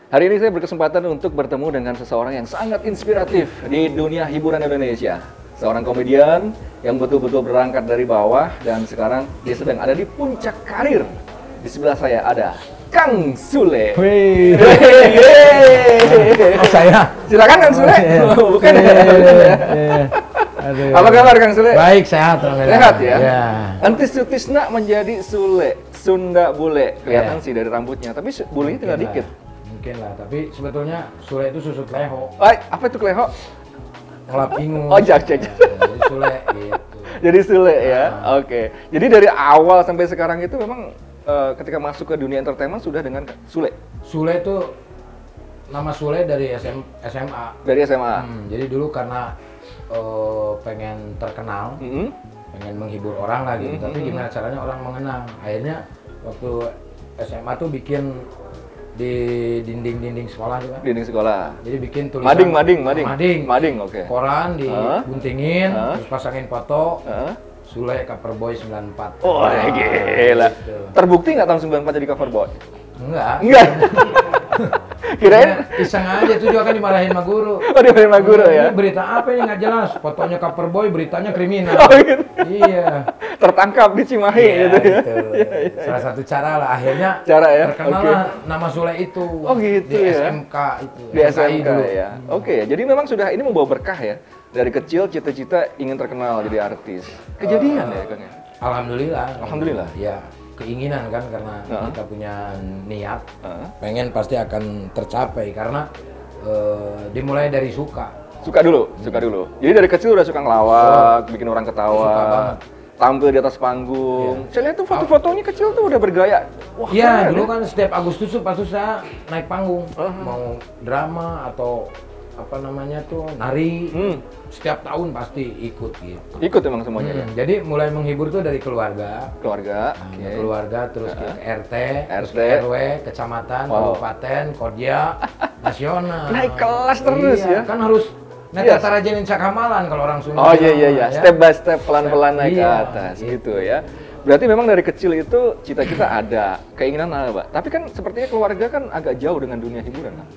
Hari ini saya berkesempatan untuk bertemu dengan seseorang yang sangat inspiratif di dunia hiburan Indonesia. Seorang komedian yang betul-betul berangkat dari bawah dan sekarang dia sedang ada di puncak karir. Di sebelah saya ada Kang Sule. Wih. Oh, saya. Silakan Kang Sule. Bukan ya? Aduh. Apa kabar Kang Sule? Baik, sehat. Sehat ya? Ya. Entis Sutisna menjadi Sule, Sunda Bule. Kelihatan sih dari rambutnya, tapi bulenya tinggal dikit. Mungkin lah, tapi sebetulnya Sule itu susut leho. Apa itu kleho? Ngelap ingus. Oh, jak. Jadi Sule gitu. Jadi Sule ya, oke. Jadi dari awal sampai sekarang itu memang ketika masuk ke dunia entertainment sudah dengan Sule? Sule itu, nama Sule dari SMA. Dari SMA? Jadi dulu karena pengen terkenal, pengen menghibur orang lah gitu. Tapi gimana caranya orang mengenang? Akhirnya waktu SMA tuh bikin di dinding-dinding sekolah juga. Dinding sekolah. Jadi bikin tulisan Mading, oke. Koran diguntingin, terus pasangin foto. Sule Coverboy 94. Oh, gila. Gitu. Terbukti nggak tahun 94 jadi cover boy? Enggak. Kirain iseng aja, itu juga kan dimarahin sama guru. Oh, dimarahin sama guru ya? Ini berita apa ini nggak jelas? Fotonya Coverboy, beritanya kriminal. Oh, gitu. Iya. Tertangkap di Cimahi gitu ya. Gitu. Salah satu cara lah, akhirnya terkenal lah nama Sule itu. Oh, gitu di ya. SMK itu. Di SMK dulu. ya. Oke, jadi memang sudah ini membawa berkah ya. Dari kecil cita-cita ingin terkenal jadi artis. Kejadian ya, Kang ya? Alhamdulillah. Ya, keinginan kan karena kita punya niat, pengen pasti akan tercapai karena dimulai dari suka. Suka dulu. Jadi dari kecil udah suka ngelawak, bikin orang ketawa. Suka banget. Tampil di atas panggung. Saya lihat tuh foto-fotonya kecil tuh udah bergaya. Wah, iya, keren, dulu ya? kan setiap Agustus tuh pasti saya naik panggung, mau drama atau apa namanya tuh nari. Setiap tahun pasti ikut gitu. Ikut emang semuanya ya? Jadi mulai menghibur tuh dari keluarga. Keluarga, Terus ke RT, terus RT, ke RW, kecamatan, kabupaten, kodya, nasional. Naik kelas terus ya? Kan harus naik tata raja Inca Kamalan kalau orang Sunda. Oh iya. Step by step, pelan-pelan naik ke Iya, atas gitu ya. Berarti memang dari kecil itu cita-cita ada, keinginan ada, Pak. Tapi kan sepertinya keluarga kan agak jauh dengan dunia hiburan, Pak.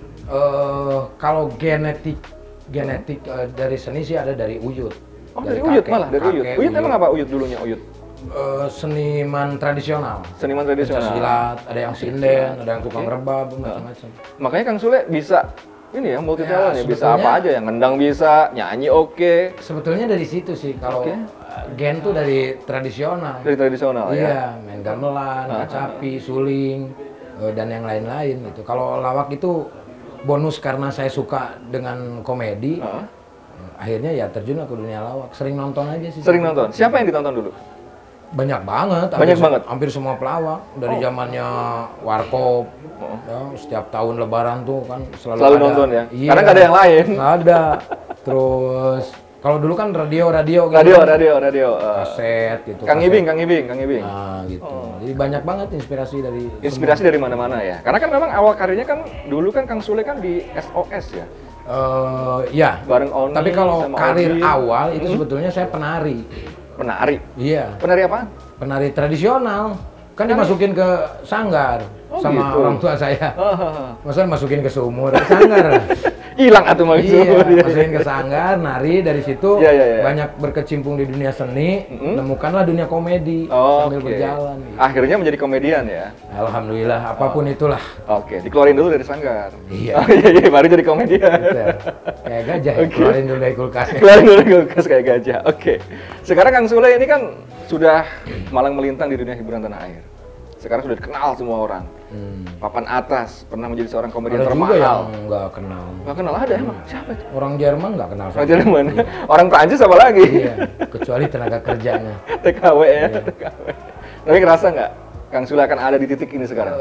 Kalau genetik dari seni sih ada dari Uyut. Oh, dari Uyut malah, dari Uyut. Uyut emang apa Uyut dulunya, Uyut? Seniman tradisional. Seniman tradisional. Silat, ada yang sinden, ada yang tukang rebab, macam-macam. Makanya Kang Sule bisa ini ya, multi talent ya, bisa apa aja, yang ngendang bisa, nyanyi oke. Sebetulnya dari situ sih, kalau gen tuh dari tradisional. Dari tradisional ya? Iya, main gamelan, kacapi, suling, dan yang lain-lain gitu. Kalau lawak itu bonus karena saya suka dengan komedi, akhirnya ya terjun ke dunia lawak. Sering nonton aja sih. Sering nonton? Siapa yang ditonton dulu? Banyak banget. Hampir semua pelawak. Dari zamannya Warkop. Ya, setiap tahun Lebaran tuh kan selalu ada. Nonton ya? Iya, karena nggak ada yang lain. Nggak ada. Terus kalau dulu kan radio gitu. Radio. Kaset gitu. Kang Ibing. Nah, gitu. Jadi banyak banget inspirasi dari mana-mana ya. Karena kan memang awal karirnya kan dulu kan Kang Sule kan di SOS ya. Ya. Bareng Oni. Tapi kalau sama karir Odi. awal itu sebetulnya saya penari. Penari. Iya. Penari apa? Penari tradisional. Kan dimasukin ke sanggar sama gitu. orang tua saya. Masa masukin ke sumur, sanggar. Hilang atuh mah gitu. Iya, masukin ke sanggar, nari dari situ banyak berkecimpung di dunia seni, nemukanlah dunia komedi sambil berjalan. Gitu. Akhirnya menjadi komedian ya. Alhamdulillah, apapun itulah. Oke, dikeluarin dulu dari sanggar. Iya. Iya, baru jadi komedian. Gitu. Kayak gajah, keluarin dulu dari kulkas. Keluarin dulu dari kulkas kayak gajah. Oke. Sekarang Kang Sule ini kan sudah malang melintang di dunia hiburan tanah air. Sekarang sudah dikenal semua orang. Papan atas, pernah menjadi seorang komedian termahal. Ada juga yang nggak kenal. Nggak kenal, ada emang? Siapa itu? Orang Jerman nggak kenal. Orang Jerman? Orang Prancis apa lagi? Iya, kecuali tenaga kerjanya. TKW ya, TKW. Tapi ngerasa nggak Kang Sule akan ada di titik ini sekarang?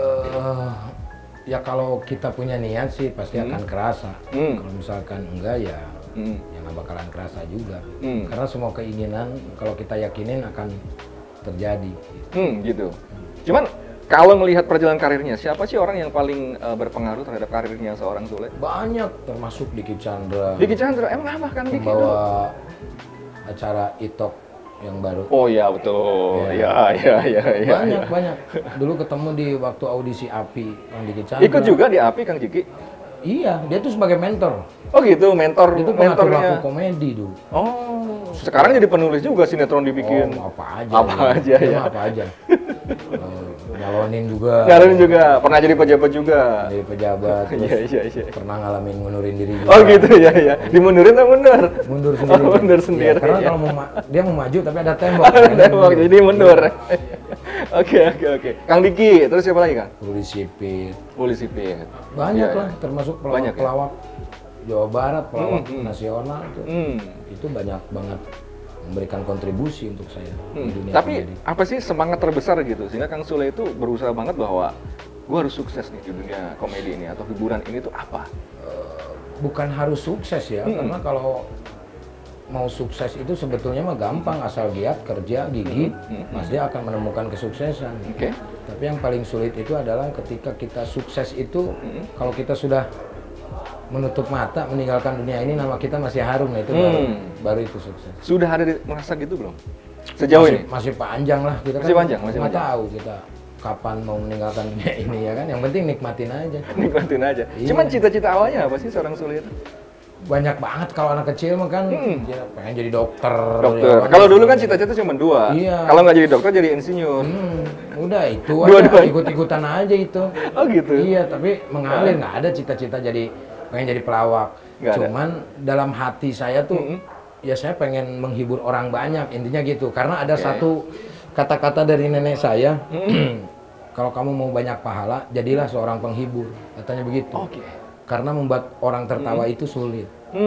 Ya kalau kita punya niat sih pasti akan kerasa. Kalau misalkan enggak ya nggak bakalan kerasa juga. Karena semua keinginan kalau kita yakinin akan terjadi. Gitu. Cuman kalau melihat perjalanan karirnya, siapa sih orang yang paling berpengaruh terhadap karirnya seorang Sule? Banyak, termasuk Diki Chandra. Diki Chandra, emang apa kan Diki? Membawa acara Itok yang baru. Oh iya betul. Ya. Banyak. Dulu ketemu di waktu audisi API yang di Chandra. Ikut juga di API Kang Jiki? Iya, dia tuh sebagai mentor. Oh gitu, mentor. Itu pengatur mentornya. laku komedi dulu. Oh, sekarang jadi penulis juga sinetron dibikin. Oh, apa aja. Apa aja ya. Apa aja. Nyalonin juga. Nyalonin juga, pernah jadi pejabat juga. Jadi pejabat. Iya. Pernah ngalamin ngundurin diri juga. Oh gitu ya. Dimundurin atau mundur? Mundur sendiri. Oh, mundur sendiri. Ya, karena kalau dia mau maju tapi ada tembok. Tembok, jadi mundur. Oke. Kang Diki, terus siapa lagi Kang? Polisi Sipit. Polisi Sipit. Banyak lah, termasuk pelawak Jawa Barat, pelawak nasional itu banyak banget memberikan kontribusi untuk saya di dunia Tapi komedi. apa sih semangat terbesar gitu sehingga Kang Sule itu berusaha banget bahwa gue harus sukses nih di dunia komedi ini atau hiburan ini tuh apa? Bukan harus sukses ya, karena kalau mau sukses itu sebetulnya mah gampang, asal giat, kerja, gigih, pasti akan menemukan kesuksesan. Tapi yang paling sulit itu adalah ketika kita sukses itu, kalau kita sudah menutup mata, meninggalkan dunia ini, nama kita masih harum, nah itu baru itu sukses. Sudah ada merasa gitu belum? Sejauh ini? Masih panjang lah, kita masih kan panjang. nggak tahu kita kapan mau meninggalkan dunia ini ya kan, yang penting nikmatin aja. Nikmatin aja. Iya. Cuman cita-cita awalnya apa sih seorang Sule itu? Banyak banget kalau anak kecil mah kan dia pengen jadi dokter. Dokter. Kalau dulu kan cita-cita cuma 2. Iya. Kalau nggak jadi dokter jadi insinyur. Udah itu Dua-duanya. aja ikut-ikutan aja itu. Oh gitu. Iya, tapi mengalir nggak ada cita-cita jadi pengen jadi pelawak. Nggak ada. Cuman dalam hati saya tuh ya saya pengen menghibur orang banyak, intinya gitu. Karena ada satu kata-kata dari nenek saya, kalau kamu mau banyak pahala, jadilah seorang penghibur, katanya begitu. Karena membuat orang tertawa itu sulit.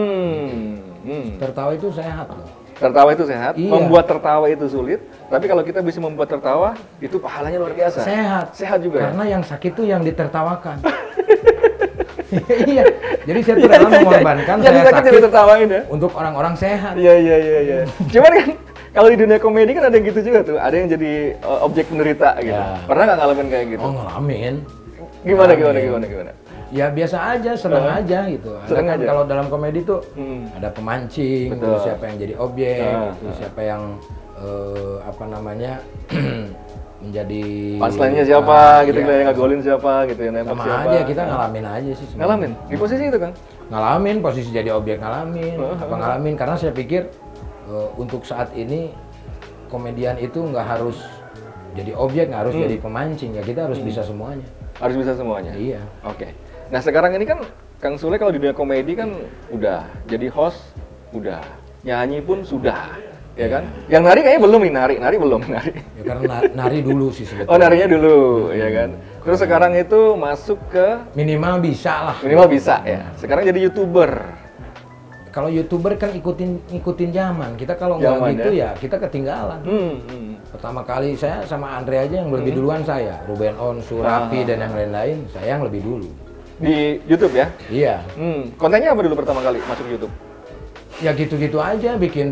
Tertawa itu sehat loh. Tertawa itu sehat, Iya. membuat tertawa itu sulit. Tapi kalau kita bisa membuat tertawa, itu pahalanya luar biasa. Sehat juga. Karena yang sakit tuh yang ditertawakan. Iya. Jadi saya tuh rela mengorbankan saya sakit tertawain ya. untuk orang-orang sehat. Iya. Cuman kan kalau di dunia komedi kan ada yang gitu juga tuh. Ada yang jadi objek penderita gitu. Ya. Pernah nggak ngalamin kayak gitu? Oh, ngalamin. Gimana? Ya biasa aja, senang aja gitu. Senang Kan aja. kalau dalam komedi tuh ada pemancing, Betul. terus siapa yang jadi objek, terus siapa yang menjadi Punchline-nya siapa gitu, yang ngegolin siapa gitu, yang nembak sama siapa. aja, kita ngalamin aja sih sebenarnya. Ngalamin di posisi itu kan? Ngalamin, posisi jadi objek ngalamin, karena saya pikir untuk saat ini komedian itu nggak harus jadi objek, nggak harus jadi pemancing, ya kita harus bisa semuanya. Harus bisa semuanya? Iya. Oke. Nah sekarang ini kan Kang Sule kalau di dunia komedi kan udah jadi host, udah nyanyi pun sudah, ya kan? Yang nari kayaknya belum nih, nari belum. Ya karena nari dulu sih sebetulnya. Oh narinya dulu, ya kan? Terus sekarang itu masuk ke Minimal bisa lah. minimal bisa ya. Sekarang jadi YouTuber. Kalau YouTuber kan ikutin zaman. Kita kalau nggak gitu ya kita ketinggalan. Pertama kali saya sama Andre aja yang lebih duluan saya. Ruben On, Surapi dan yang lain-lain, saya yang lebih dulu. Di YouTube ya? Iya. Kontennya apa dulu pertama kali masuk YouTube? Ya gitu-gitu aja, bikin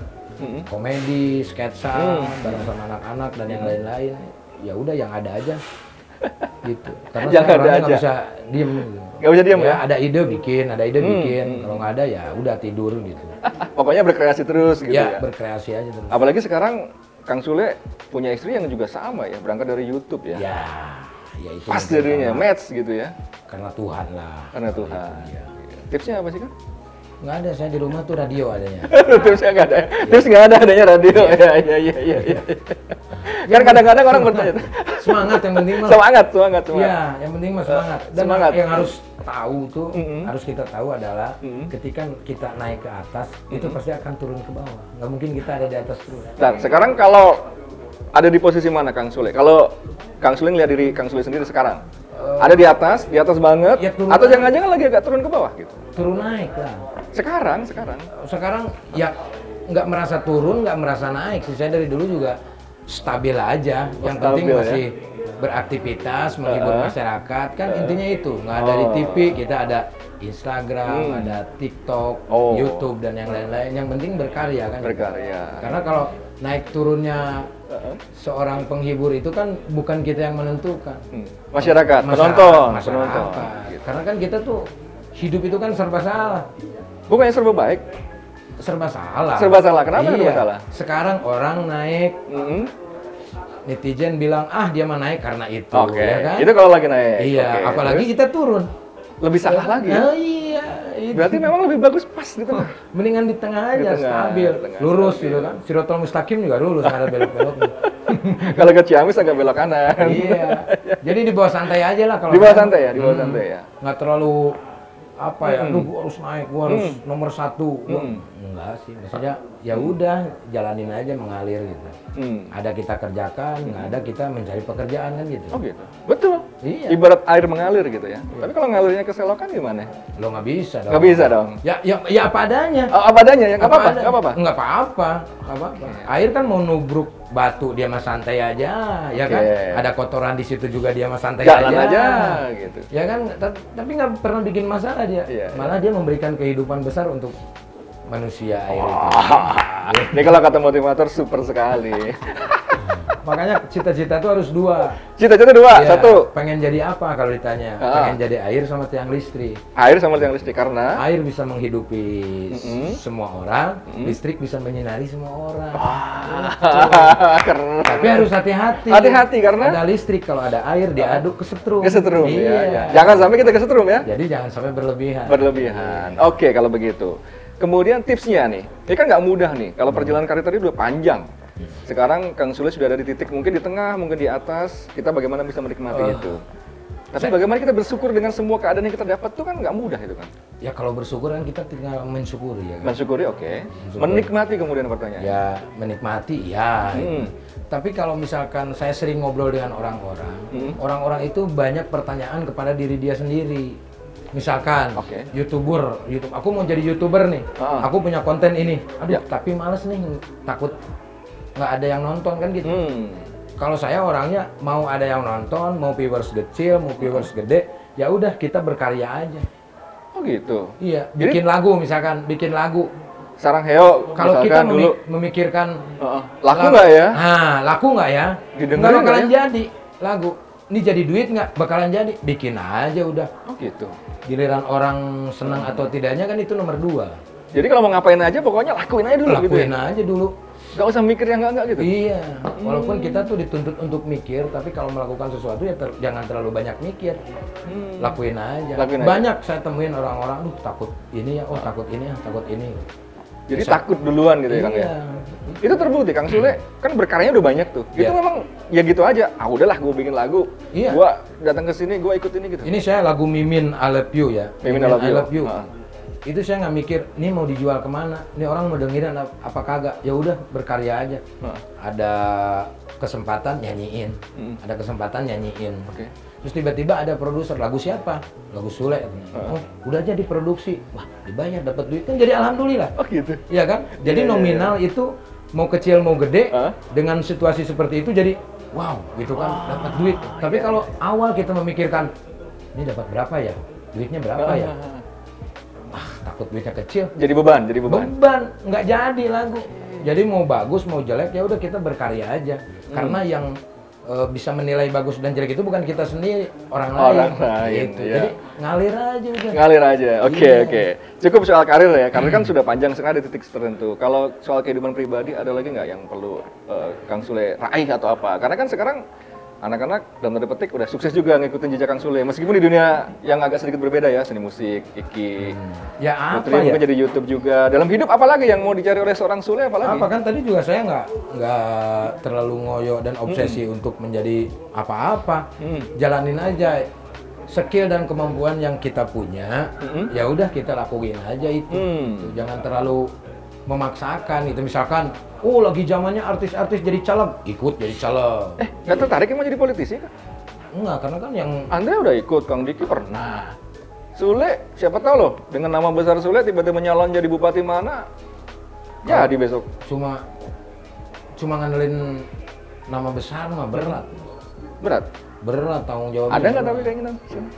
komedi, sketsa bareng sama anak-anak dan yang lain-lain. Ya udah yang ada aja. Gitu. Karena Yang saya ada orangnya aja. nggak bisa diem. Nggak bisa diem ya? Ada ide bikin. Kalau nggak ada ya udah tidur gitu. Pokoknya berkreasi terus gitu ya? Berkreasi aja terus. Apalagi sekarang Kang Sule punya istri yang juga sama ya, berangkat dari YouTube ya? Ya itu Pas mungkin jadinya, karena- match gitu ya? Karena Tuhan lah. Karena Tuhan. Iya. Tipsnya apa sih kan? Nggak ada, saya di rumah tuh radio adanya. Tipsnya nggak ada, tips nggak ada, adanya radio. Iya. Kan kadang-kadang orang bertanya, Semangat yang penting mah. semangat. Iya, yang penting mah semangat. Dan Semangat. yang harus tahu tuh, harus kita tahu adalah ketika kita naik ke atas, itu pasti akan turun ke bawah. Nggak mungkin kita ada di atas terus. Dan sekarang kalau ada di posisi mana Kang Sule? Kalau Kang Sule ngeliat diri Kang Sule sendiri sekarang, ada di atas banget, Ya, turun atau naik. jangan-jangan lagi agak turun ke bawah gitu? Turun naik lah. Sekarang. Ya nggak merasa turun, nggak merasa naik sih. Saya dari dulu juga stabil aja. Yang penting stabil, masih beraktivitas, menghibur masyarakat. Kan intinya itu. Nggak ada di TV, kita ada Instagram, ada TikTok, YouTube dan yang lain-lain. Yang penting berkarya kan. Berkarya. Karena kalau naik turunnya seorang penghibur itu kan bukan kita yang menentukan. Masyarakat, penonton. Masyarakat. Karena kan kita tuh hidup itu kan serba salah. Bukannya serba baik? serba salah. Serba salah. Kenapa serba Iya. salah? Sekarang orang naik, netizen bilang dia mah naik karena itu, Oke. ya kan? Itu kalau lagi naik. Iya, Oke. apalagi Terus kita turun. lebih salah lagi. Oh iya, itu. Berarti memang lebih bagus pas di tengah. Mendingan di tengah Di aja, tengah, stabil, di tengah, lurus stabil. gitu kan. Sirotol mustaqim juga lurus, nggak ada belok-beloknya. Kalau ke Ciamis agak belok kanan. Iya. Jadi di bawah santai aja lah kalau. Di bawah saya. santai ya, di bawah santai ya. Nggak terlalu apa ya, lu gua harus naik, gua harus nomor 1. Enggak sih, maksudnya ya udah jalanin aja mengalir gitu. Ada kita kerjakan, nggak ada kita mencari pekerjaan kan gitu. Oh gitu. Betul. Iya. Ibarat air mengalir gitu ya. Tapi kalau ngalirnya ke selokan gimana? Lo nggak bisa dong. Nggak bisa dong. Ya apa adanya. Oh, apa adanya ya? Nggak apa-apa. adanya. Nggak apa-apa. Nggak apa-apa. Nggak apa-apa. Air kan mau nubruk batu dia mah santai aja, ya kan? Oke. Ada kotoran di situ juga dia mah santai Jalan aja. aja gitu. Ya kan? Tapi nggak pernah bikin masalah dia. Iya, Malah dia memberikan kehidupan besar untuk manusia air itu. Ini kalau kata motivator super sekali. Makanya cita-cita itu harus 2. Cita-cita 2, Iya, 1. pengen jadi apa kalau ditanya? Pengen jadi air sama tiang listrik. Air sama tiang listrik karena Air bisa menghidupi semua orang, listrik bisa menyinari semua orang. Keren. Tapi harus hati-hati. Hati-hati karena ada listrik, kalau ada air diaduk ke setrum. kesetrum Iya. ya. Jangan sampai kita kesetrum ya. Jadi jangan sampai berlebihan. Berlebihan. Oke, kalau begitu. Kemudian tipsnya nih, ini kan nggak mudah nih. Kalau perjalanan karir tadi udah panjang. Sekarang Kang Sule sudah ada di titik mungkin di tengah, mungkin di atas. Kita bagaimana bisa menikmati itu. Tapi bagaimana kita bersyukur dengan semua keadaan yang kita dapat tuh kan nggak mudah itu kan. Ya kalau bersyukur kan kita tinggal mensyukuri ya kan. Mensyukuri oke. Menikmati kemudian pertanyaan. Ya menikmati ya. Tapi kalau misalkan saya sering ngobrol dengan orang-orang, orang-orang itu banyak pertanyaan kepada diri dia sendiri. Misalkan YouTuber, aku mau jadi YouTuber nih, aku punya konten ini, tapi males nih, takut nggak ada yang nonton kan gitu. Kalau saya orangnya mau ada yang nonton, mau viewers kecil, mau viewers gede, ya udah kita berkarya aja. Oh gitu. Iya, bikin lagu misalkan, bikin lagu. Sarang Heo, Kalau kita dulu memikirkan laku nggak ya? Laku nggak ya? Nggak bakalan jadi lagu. Ini jadi duit nggak? Bakalan jadi. Bikin aja udah. Oh gitu. Giliran orang senang atau tidaknya kan itu nomor 2. Jadi kalau mau ngapain aja pokoknya lakuin aja dulu gitu ya? Lakuin aja dulu. Gak usah mikir yang enggak gitu? Iya. Walaupun kita tuh dituntut untuk mikir, tapi kalau melakukan sesuatu ya jangan terlalu banyak mikir. Lakuin aja. Banyak saya temuin orang-orang, takut ini ya, takut ini ya, takut ini. Jadi takut duluan gitu ya Kang ya? Itu terbukti Kang Sule kan berkaryanya udah banyak tuh. Itu memang ya gitu aja. Udahlah gue bikin lagu. Gua datang ke sini, gue ikut ini gitu. Ini saya lagu Mimin I Love You ya. Mimin I Love You. Itu saya nggak mikir, ini mau dijual kemana? Ini orang mau dengerin apa kagak? Ya udah berkarya aja. Ada kesempatan nyanyiin, ada kesempatan nyanyiin. Terus tiba-tiba ada produser, lagu siapa? Lagu Sule. Oh, udah aja diproduksi. Wah, dibayar, dapat duit kan jadi alhamdulillah. Oh gitu. Iya kan? Jadi nominal itu mau kecil mau gede dengan situasi seperti itu jadi wow gitu kan, dapat duit. Tapi kalau awal kita memikirkan ini dapat berapa ya? Duitnya berapa ya? Takut duitnya kecil. Jadi beban, jadi beban. Beban, nggak jadi lagu. Jadi mau bagus mau jelek ya udah kita berkarya aja. Karena yang bisa menilai bagus dan jelek itu bukan kita sendiri, orang lain. Gitu. Ya. Jadi ngalir aja udah. Ngalir aja. Oke. Cukup soal karir ya. Karir kan sudah panjang sekali di titik tertentu. Kalau soal kehidupan pribadi ada lagi nggak yang perlu Kang Sule raih atau apa? Karena kan sekarang anak-anak dalam tanda petik udah sukses juga ngikutin jejak Kang Sule. Meskipun di dunia yang agak sedikit berbeda ya, seni musik, Iki, ya apa Putri, ya? mungkin jadi YouTube juga. Dalam hidup apa lagi yang mau dicari oleh seorang Sule apalagi? Apa kan tadi juga saya nggak terlalu ngoyo dan obsesi untuk menjadi apa-apa. Jalanin aja skill dan kemampuan yang kita punya. Ya udah kita lakuin aja itu. Jangan terlalu memaksakan itu, misalkan lagi zamannya artis-artis jadi caleg, ikut jadi caleg. Nggak tertarik mau jadi politisi kan? Enggak, karena kan yang Andre udah ikut, Kang Diki pernah. Sule, siapa tahu loh, dengan nama besar Sule tiba-tiba nyalon jadi bupati mana, jadi besok. Cuma ngandelin nama besar mah berat. Berat tanggung jawabnya. Ada nggak tapi keinginan?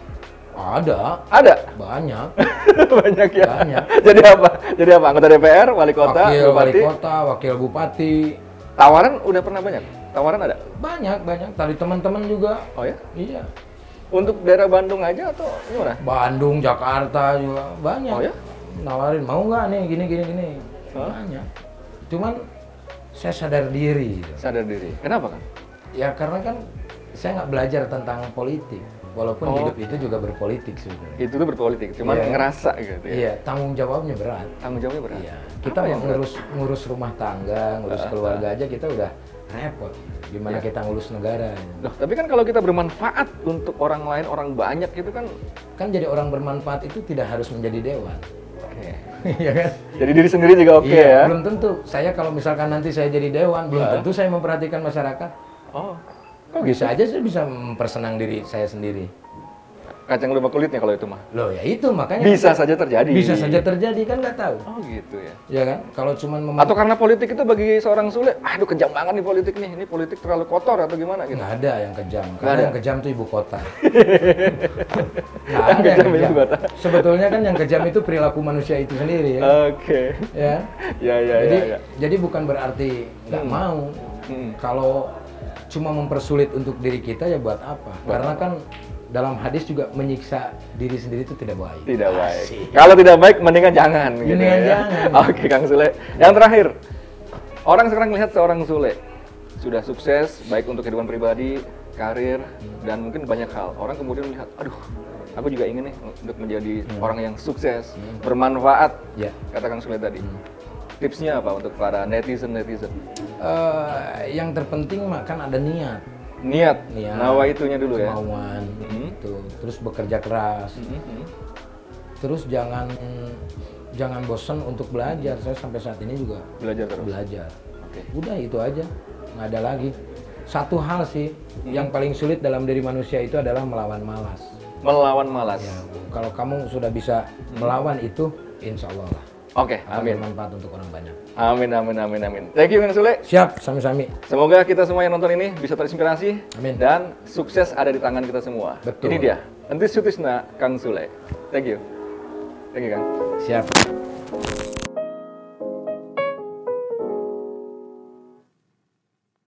Ada. Banyak. Banyak ya. Banyak. Jadi apa? Anggota DPR, wali kota, wali kota, wakil bupati. Tawaran udah pernah banyak? Tawaran ada? Banyak. Tadi teman-teman juga. Oh ya? Iya. Untuk daerah Bandung aja atau gimana? Bandung, Jakarta juga banyak. Oh ya? Nawarin, mau nggak nih gini. banyak. Cuman saya sadar diri. Gitu. Sadar diri. Kenapa kan? Ya karena kan saya nggak belajar tentang politik. Walaupun hidup itu juga berpolitik sebenarnya. Itu tuh berpolitik, cuman ngerasa gitu ya. Iya, tanggung jawabnya berat. Tanggung jawabnya berat. Iya. Kita mau ngurus rumah tangga, ngurus keluarga aja kita udah repot. Gimana kita ngurus negara? Loh, tapi kan kalau kita bermanfaat untuk orang lain, orang banyak itu kan jadi orang bermanfaat itu tidak harus menjadi dewan. Oke. Iya kan? Jadi diri sendiri juga oke ya. Belum tentu. Saya kalau misalkan nanti saya jadi dewan, belum tentu saya memperhatikan masyarakat. Oh. Kok bisa aja saya bisa mempersenang diri saya sendiri. Kacang lupa kulitnya kalau itu mah. Loh ya itu makanya. Bisa saja terjadi. Bisa saja terjadi kan nggak tahu. Oh gitu ya. Ya kan? Kalau cuman atau karena politik itu bagi seorang Sule, aduh kejam banget nih politik nih. Ini politik terlalu kotor atau gimana gitu. Nggak ada yang kejam. Karena yang kejam itu ibu kota. Nggak ada yang kejam. Sebetulnya kan yang kejam itu perilaku manusia itu sendiri ya. Oke. Ya. Ya. Jadi bukan berarti nggak mau. Kalau cuma mempersulit untuk diri kita ya buat apa? Karena kan dalam hadis juga menyiksa diri sendiri itu tidak baik. Tidak baik. Kalau tidak baik, mendingan jangan. Mendingan gitu ya. jangan. Oke, Kang Sule. Yang terakhir, orang sekarang melihat seorang Sule sudah sukses, baik untuk kehidupan pribadi, karir, dan mungkin banyak hal. Orang kemudian melihat, aduh, aku juga ingin nih untuk menjadi orang yang sukses, bermanfaat. Ya. Kata Kang Sule tadi. Tipsnya apa untuk para netizen? Yang terpenting mah kan ada niat. Niat. Nawa itunya dulu ya. Kemauan. Gitu. Terus bekerja keras. Terus jangan bosan untuk belajar. Saya sampai saat ini juga belajar terus. Belajar. Udah itu aja. Nggak ada lagi. Satu hal sih yang paling sulit dalam diri manusia itu adalah melawan malas. Melawan malas. Ya, kalau kamu sudah bisa melawan itu, insya Allah lah. Oke, amin. Bermanfaat untuk orang banyak. Amin. Thank you, Kang Sule. Siap, sami-sami. Semoga kita semua yang nonton ini bisa terinspirasi. Amin. Dan sukses ada di tangan kita semua. Betul. Ini dia, Entis Sutisna Kang Sule. Thank you, Kang. Siap.